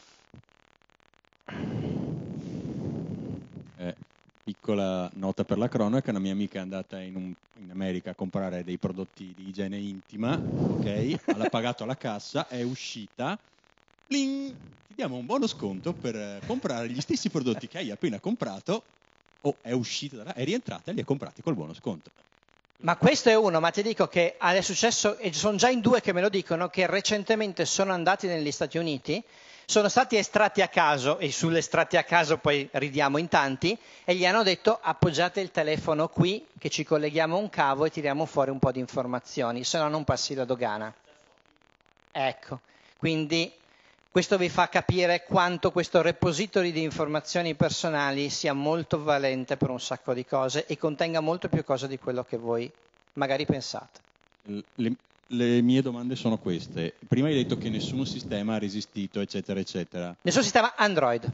Piccola nota per la cronaca: una mia amica è andata in America a comprare dei prodotti di igiene intima, ok? L'ha pagato alla cassa, è uscita, bling, ti diamo un buono sconto per comprare gli stessi prodotti che hai appena comprato. È uscita, è rientrata e li ha comprati col buono sconto. Ma questo è uno, ma ti dico che è successo, e sono già in 2 che me lo dicono, che recentemente sono andati negli Stati Uniti, sono stati estratti a caso, e sulle estratti a caso poi ridiamo in tanti, e gli hanno detto: appoggiate il telefono qui, che ci colleghiamo a un cavo e tiriamo fuori un po' di informazioni, se no non passi la dogana. Ecco, quindi questo vi fa capire quanto questo repository di informazioni personali sia molto valente per un sacco di cose e contenga molto più cose di quello che voi magari pensate. Le mie domande sono queste. Prima hai detto che nessun sistema ha resistito, eccetera, eccetera. Nessun sistema Android.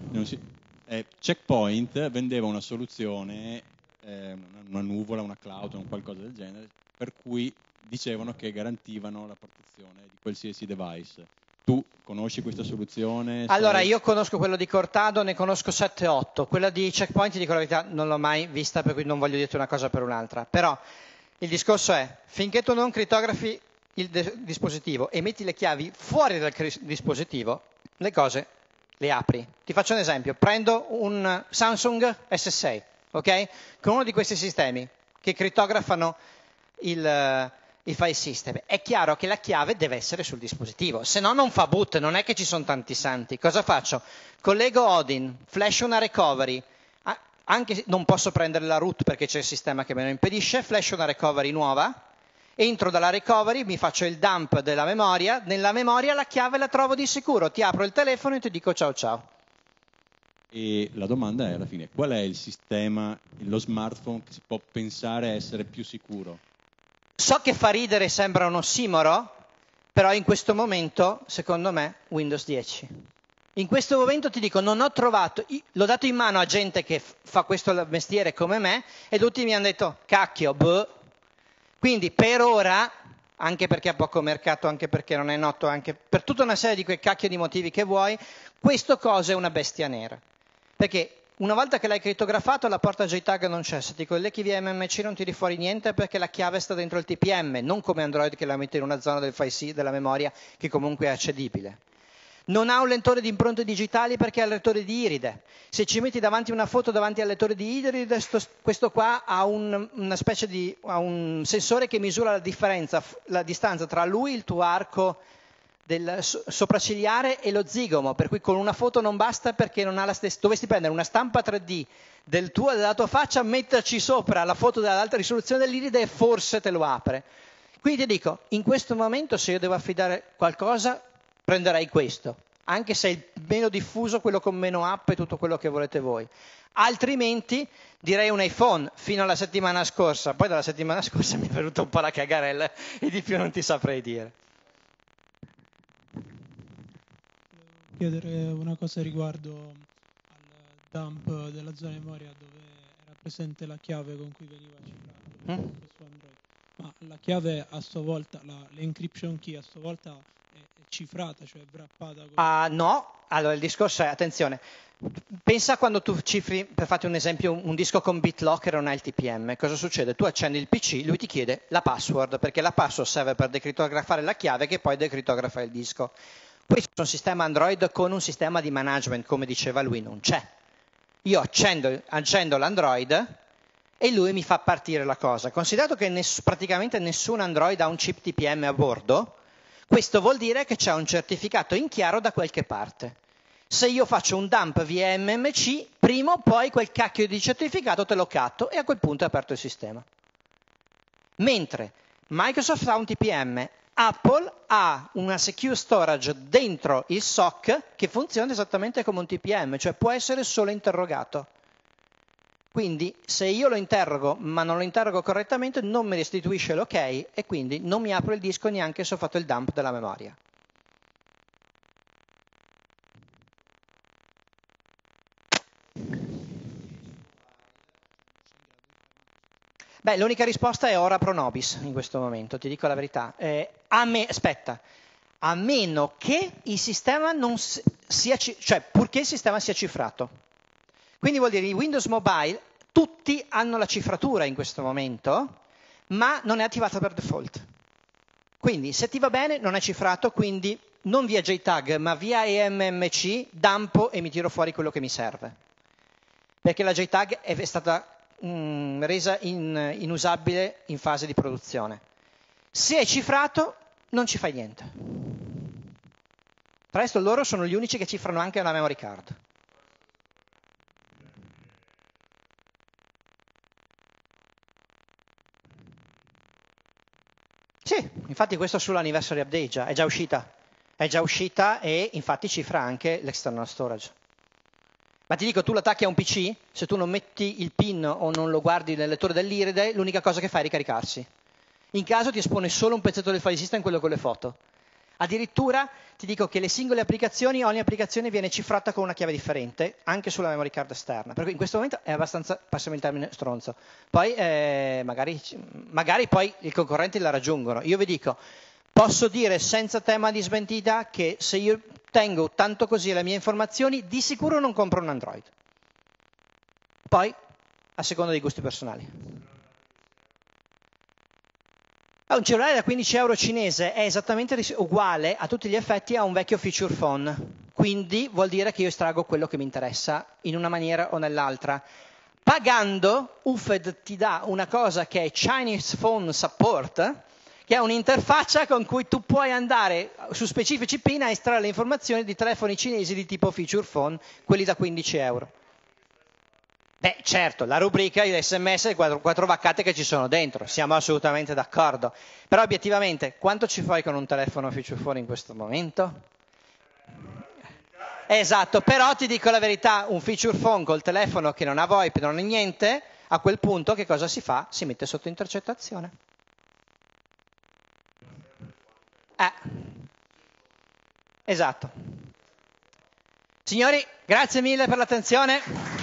Checkpoint vendeva una soluzione, una nuvola, una cloud, un qualcosa del genere, per cui dicevano che garantivano la protezione di qualsiasi device. Tu conosci questa soluzione? Allora, io conosco quello di Cortado, ne conosco 7-8. Quella di Checkpoint, dico la verità, non l'ho mai vista, per cui non voglio dirti una cosa per un'altra. Però il discorso è: finché tu non criptografi il dispositivo e metti le chiavi fuori dal dispositivo, le cose le apri. Ti faccio un esempio: prendo un Samsung S6, ok? Con uno di questi sistemi che crittografano il file system. È chiaro che la chiave deve essere sul dispositivo, se no non fa boot, non è che ci sono tanti santi. Cosa faccio? Collego Odin, flash una recovery, anche se non posso prendere la root perché c'è il sistema che me lo impedisce, flash una recovery nuova, entro dalla recovery, mi faccio il dump della memoria, nella memoria la chiave la trovo di sicuro, ti apro il telefono e ti dico ciao ciao. E la domanda è alla fine: qual è il sistema, lo smartphone che si può pensare essere più sicuro? So che fa ridere, sembra un ossimoro, però in questo momento, secondo me, Windows 10. In questo momento ti dico, non ho trovato, l'ho dato in mano a gente che fa questo mestiere come me e tutti mi hanno detto, cacchio, boh. Quindi per ora, anche perché ha poco mercato, anche perché non è noto, anche per tutta una serie di quei cacchio di motivi che vuoi, questo coso è una bestia nera. Perché una volta che l'hai crittografato la porta JTAG non c'è, se ti colleghi via MMC non tiri fuori niente perché la chiave sta dentro il TPM, non come Android che la mette in una zona del file della memoria che comunque è accedibile. Non ha un lettore di impronte digitali perché ha il lettore di iride. Se ci metti davanti una foto davanti al lettore di iride, questo qua ha una specie di ha un sensore che misura la distanza tra lui, il tuo arco del sopraccigliare e lo zigomo, per cui con una foto non basta perché non ha la stessa. Dovresti prendere una stampa 3D della tua faccia, metterci sopra la foto dell'alta risoluzione dell'iride e forse te lo apre. Quindi ti dico, in questo momento se io devo affidare qualcosa prenderei questo, anche se è il meno diffuso, quello con meno app e tutto quello che volete voi. Altrimenti direi un iPhone fino alla settimana scorsa, poi dalla settimana scorsa mi è venuta un po' la cagarella e di più non ti saprei dire. Chiedere una cosa riguardo al dump della zona memoria dove era presente la chiave con cui veniva cifrato su Android. Ma la chiave a sua volta, l'encryption key a sua volta è cifrata, cioè wrappata? No, allora il discorso è, attenzione, pensa quando tu cifri, per farti un esempio, un disco con BitLocker o un LTPM, cosa succede? Tu accendi il PC, lui ti chiede la password, perché la password serve per decrittografare la chiave che poi decritografa il disco. Questo è un sistema Android con un sistema di management, come diceva lui, non c'è. Io accendo l'Android e lui mi fa partire la cosa. Considerato che praticamente nessun Android ha un chip TPM a bordo, questo vuol dire che c'è un certificato in chiaro da qualche parte. Se io faccio un dump via MMC, prima o poi quel cacchio di certificato te lo catto e a quel punto è aperto il sistema. Mentre Microsoft ha un TPM, Apple ha una secure storage dentro il SOC che funziona esattamente come un TPM, cioè può essere solo interrogato. Quindi se io lo interrogo ma non lo interrogo correttamente non mi restituisce l'ok e quindi non mi apro il disco neanche se ho fatto il dump della memoria. Beh, l'unica risposta è ora pro nobis in questo momento, ti dico la verità. A meno che il sistema non sia, cioè purché il sistema sia cifrato. Quindi vuol dire i Windows Mobile tutti hanno la cifratura in questo momento, ma non è attivata per default. Quindi se ti va bene non è cifrato, quindi non via JTAG ma via eMMC dumpo e mi tiro fuori quello che mi serve. Perché la JTAG è stata resa inusabile in fase di produzione. Se è cifrato non ci fai niente. Tra l'altro loro sono gli unici che cifrano anche una memory card. Sì, infatti questo sull'anniversary update è già uscita e infatti cifra anche l'external storage. Ma ti dico, tu lo attacchi a un PC, se tu non metti il PIN o non lo guardi nel lettore dell'iride, l'unica cosa che fa è ricaricarsi. In caso ti espone solo un pezzetto del file system, quello con le foto. Addirittura ti dico che le singole applicazioni, ogni applicazione viene cifrata con una chiave differente, anche sulla memory card esterna. Per cui in questo momento è abbastanza, passiamo il termine, stronzo. Poi magari poi i concorrenti la raggiungono. Io vi dico, posso dire senza tema di smentita che se io tengo tanto così le mie informazioni, di sicuro non compro un Android. Poi, a seconda dei gusti personali. Un cellulare da 15 euro cinese è esattamente uguale a tutti gli effetti a un vecchio feature phone. Quindi vuol dire che io estraggo quello che mi interessa in una maniera o nell'altra. Pagando, UFED ti dà una cosa che è Chinese Phone Support, che è un'interfaccia con cui tu puoi andare su specifici PIN a estrarre le informazioni di telefoni cinesi di tipo feature phone, quelli da 15 euro. Beh, certo, la rubrica, gli sms e quattro vaccate che ci sono dentro, siamo assolutamente d'accordo. Però obiettivamente, quanto ci fai con un telefono feature phone in questo momento? Esatto, però ti dico la verità, un feature phone col telefono che non ha VoIP, non ha niente, a quel punto che cosa si fa? Si mette sotto intercettazione. Esatto. Signori, grazie mille per l'attenzione.